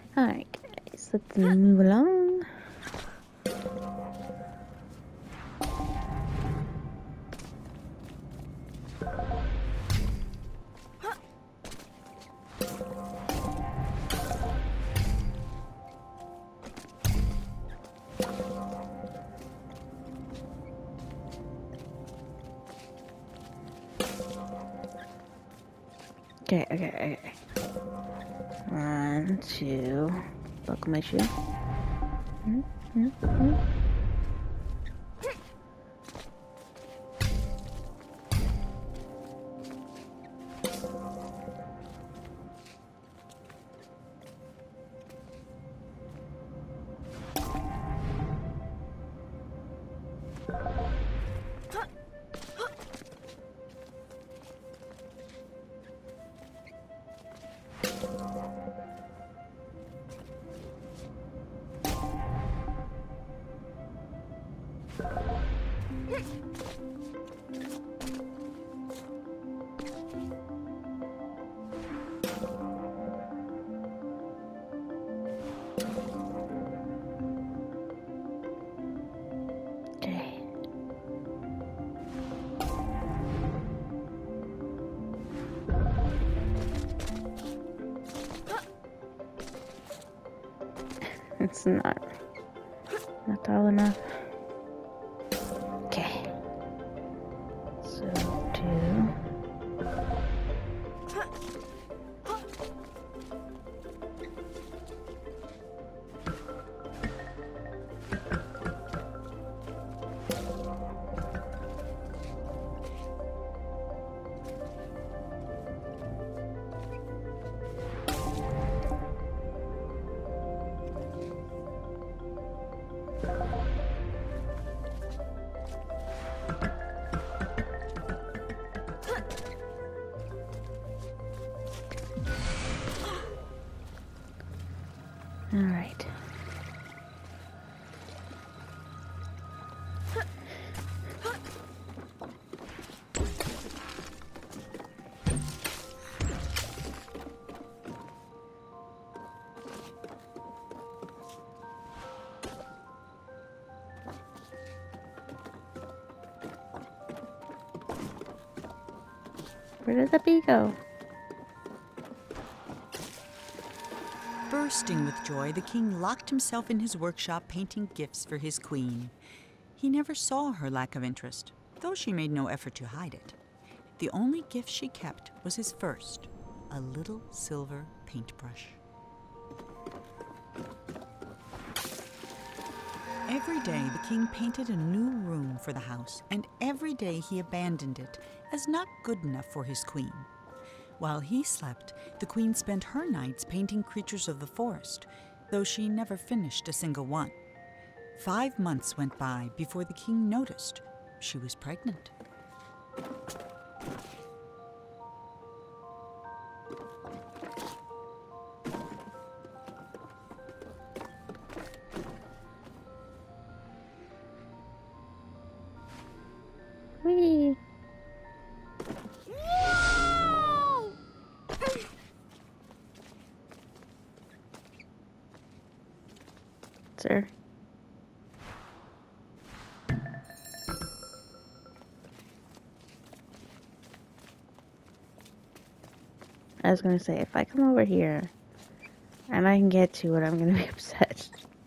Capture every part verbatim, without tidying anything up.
Alright, guys, let's move along. Okay, okay, okay. One, two. Buckle my shoe. Mm, mm, mm. Okay. It's not not tall enough. Okay. So two. All right. Where did the bee go? Bursting with joy, the king locked himself in his workshop painting gifts for his queen. He never saw her lack of interest, though she made no effort to hide it. The only gift she kept was his first, a little silver paintbrush. Every day, the king painted a new room for the house, and every day he abandoned it as not good enough for his queen. While he slept, the queen spent her nights painting creatures of the forest, though she never finished a single one. Five months went by before the king noticed she was pregnant. Whee! Sir. I was gonna say, if I come over here and I can get to it, I'm gonna be upset.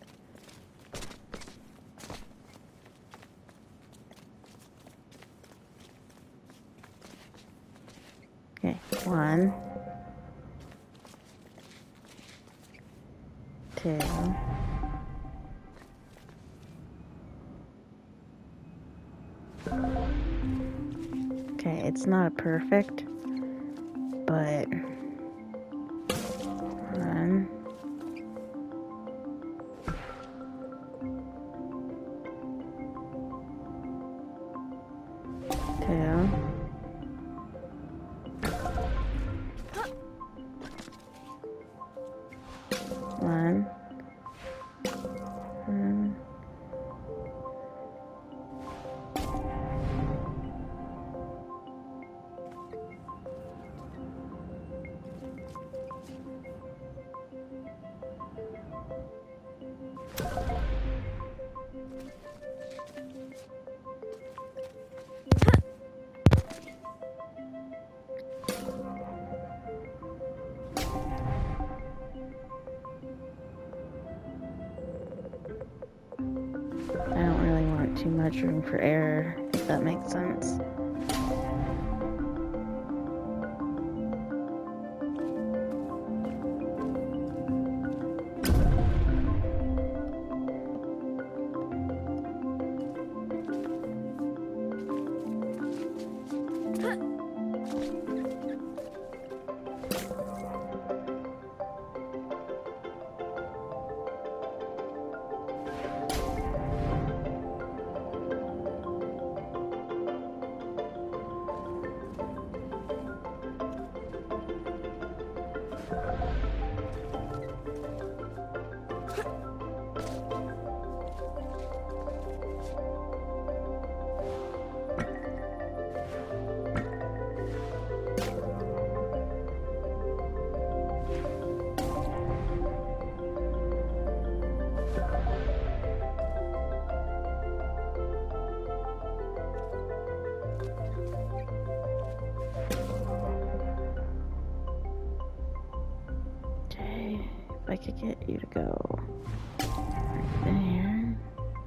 Okay, one, two, okay, it's not perfect, but one, two, one, one, too much room for error, if that makes sense. If I could get you to go right there.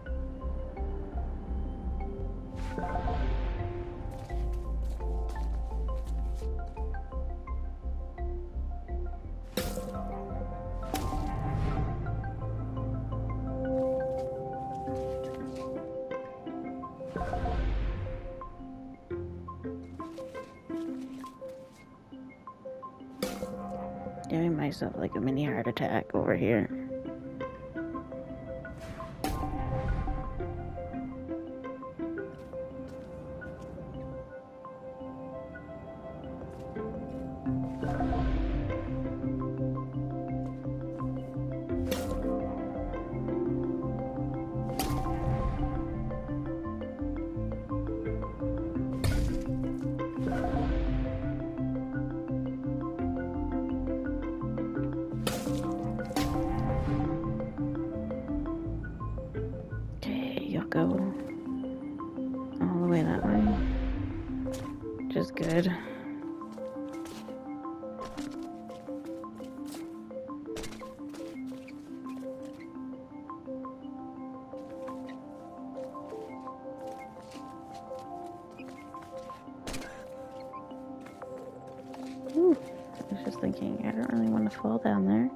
Giving myself like a mini heart attack over here. Go all the way that way, which is good. Ooh, I was just thinking, I don't really want to fall down there.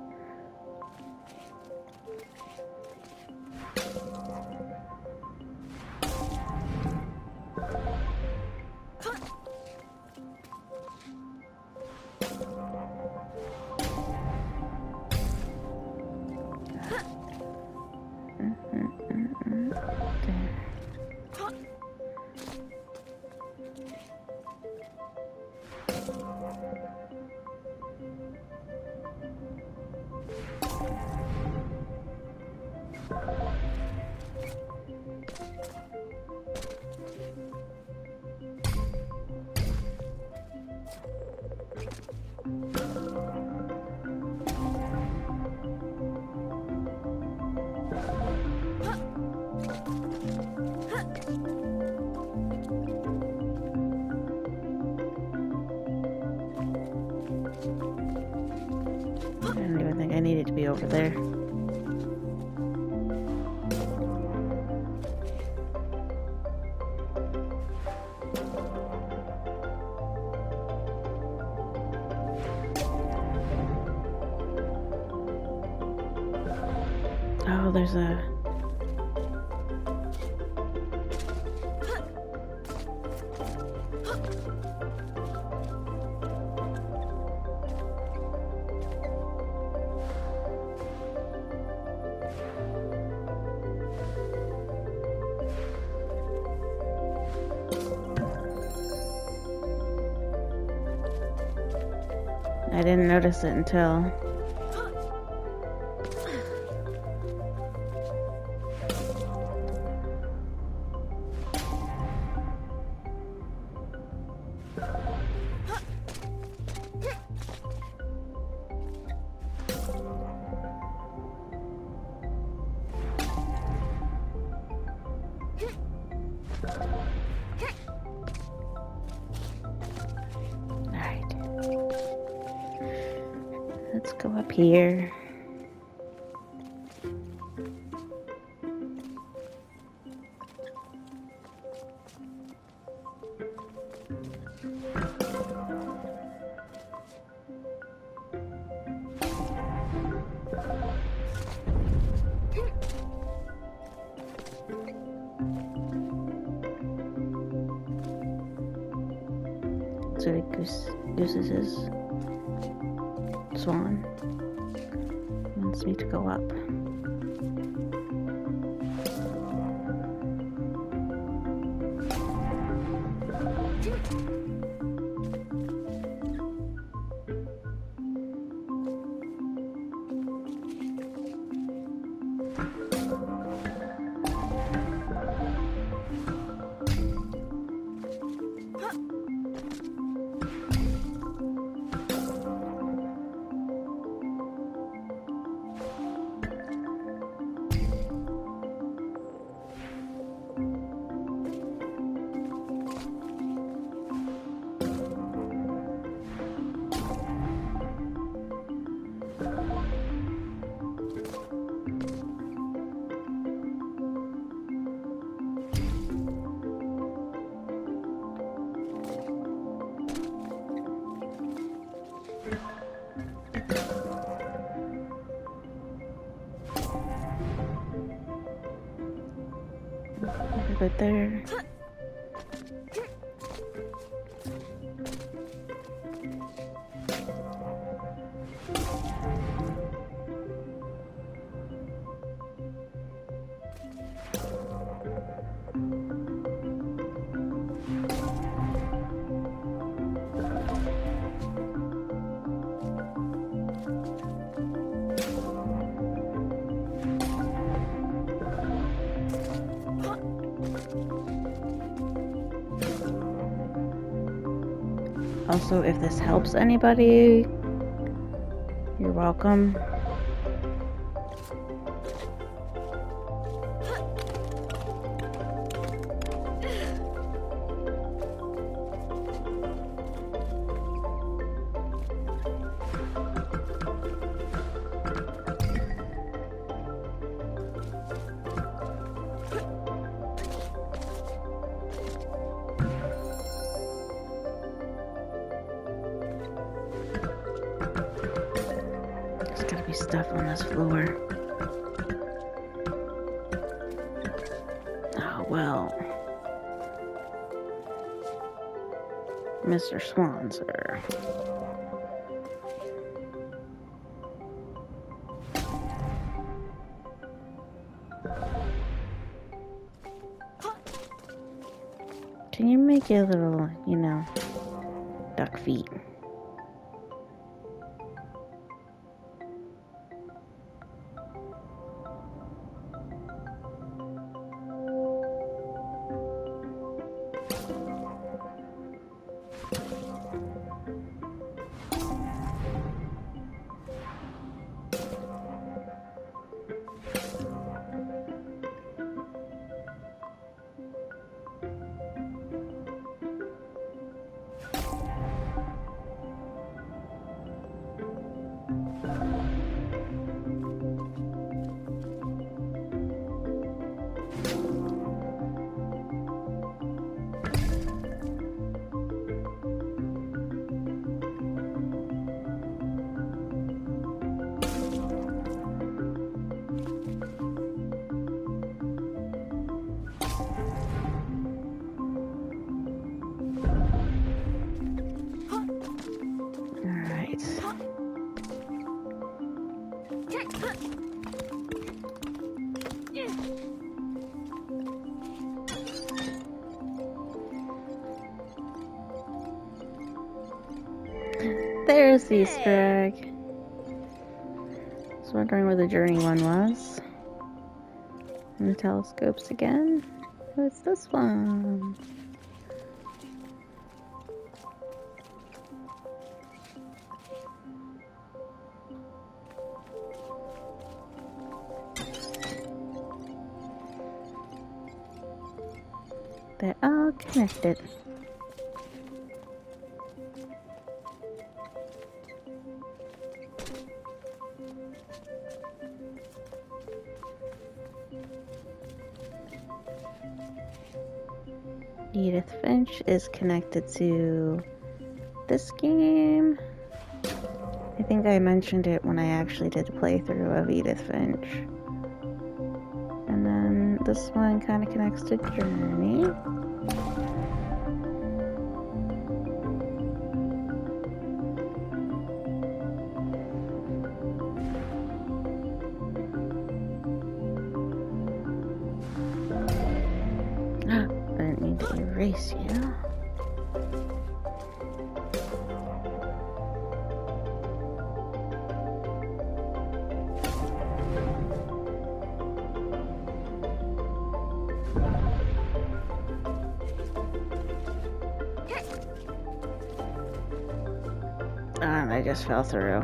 I needed to be over there. Oh, there's a... I didn't notice it until... Let's go up here. use, uses his swan. He wants me to go up. But there. Also, if this helps anybody, you're welcome. Stuff on this floor. Oh well. Mister Swan, sir. Can you make your little, you know, duck feet? There's the Easter egg. I was wondering where the journey one was. And the telescopes again. What's this one? They're all connected. Edith Finch is connected to this game. I think I mentioned it when I actually did a playthrough of Edith Finch. And then this one kind of connects to Journey. erase you. And I just fell through.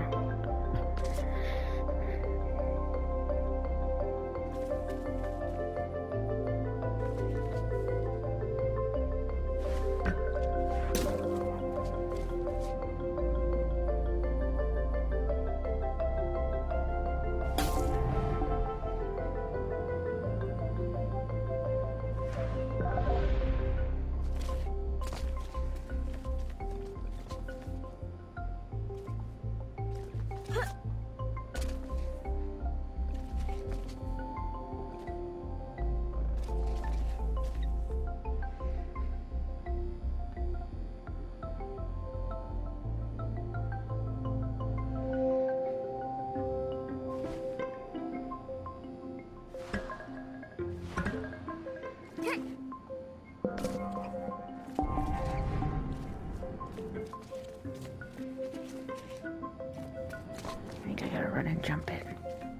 I think I gotta run and jump it.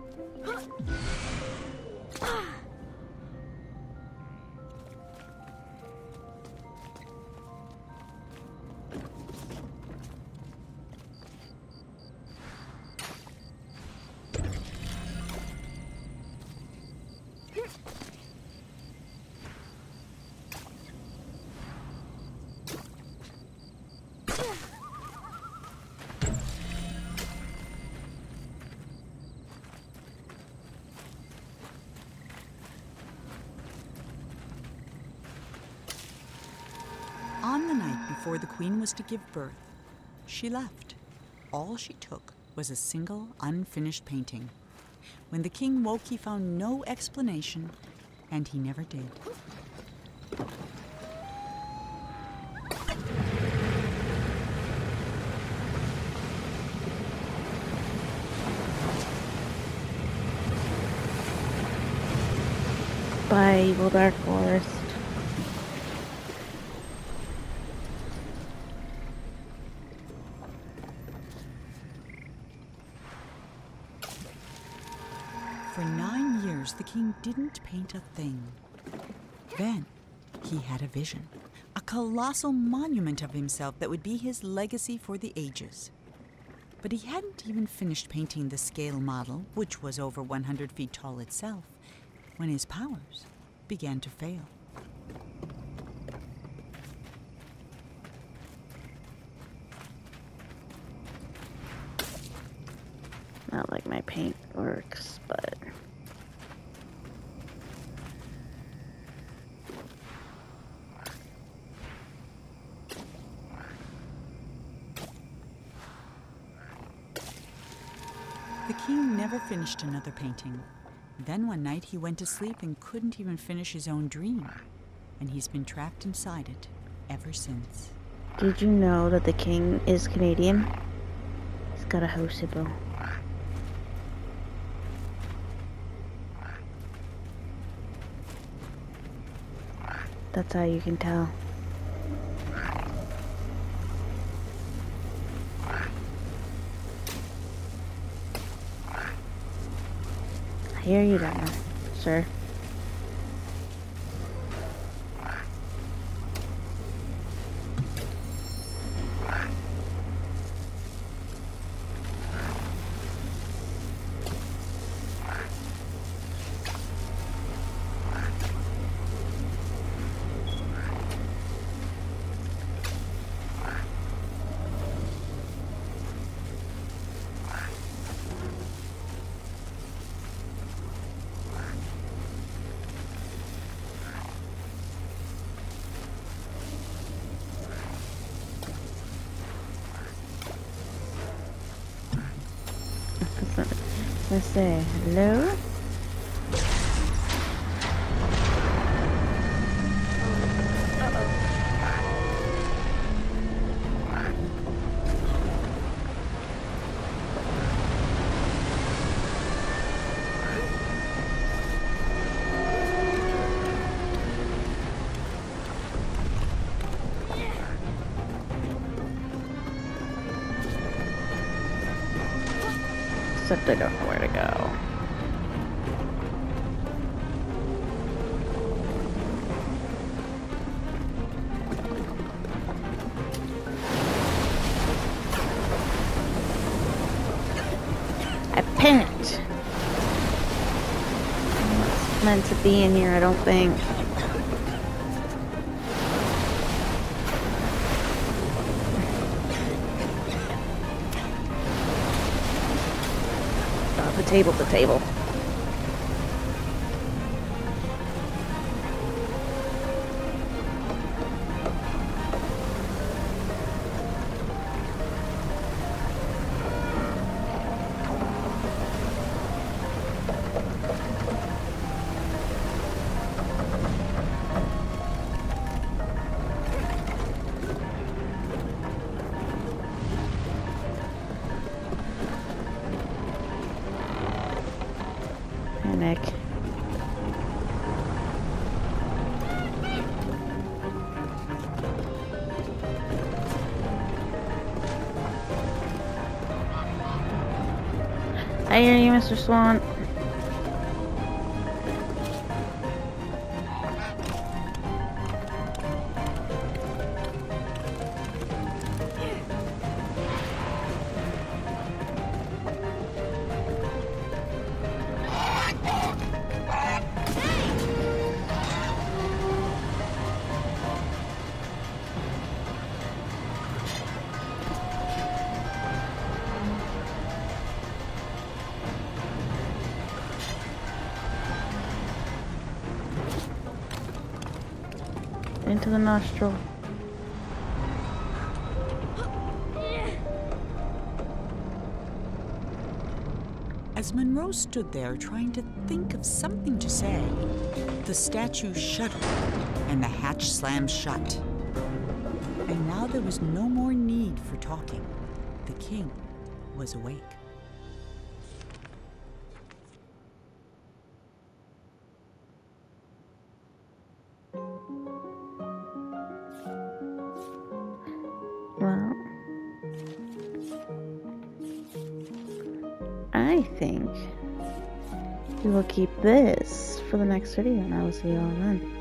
On the night before the queen was to give birth, she left. All she took was a single unfinished painting. When the king woke, he found no explanation, and he never did. Bye, Evil Dark Forest. For nine years, the king didn't paint a thing. Then, he had a vision. A colossal monument of himself that would be his legacy for the ages. But he hadn't even finished painting the scale model, which was over one hundred feet tall itself, when his powers began to fail. Not like my paint works, but... The king never finished another painting. Then one night he went to sleep and couldn't even finish his own dream. And he's been trapped inside it ever since. Did you know that the king is Canadian? He's got a house hippo. That's how you can tell. I hear you down, sir. Let's say hello. Except I don't know where to go. I panicked. It's meant to be in here, I don't think. The table, the table. Panic. I hear you, Mister Swan. Into the nostril. As Monroe stood there trying to think of something to say, the statue shuddered and the hatch slammed shut. And now there was no more need for talking. The king was awake. Well, I think we will keep this for the next video, and I will see you all then.